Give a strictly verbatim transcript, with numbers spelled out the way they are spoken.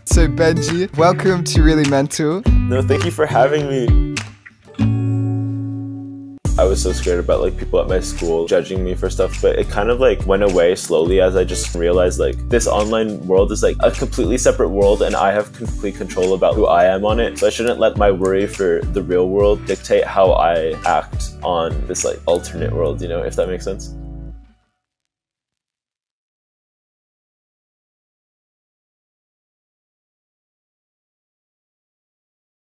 So Benji, welcome to Really Mental. No, thank you for having me. I was so scared about like people at my school judging me for stuff, but it kind of like went away slowly as I just realized like this online world is like a completely separate world and I have complete control about who I am on it. So I shouldn't let my worry for the real world dictate how I act on this like alternate world, you know, if that makes sense.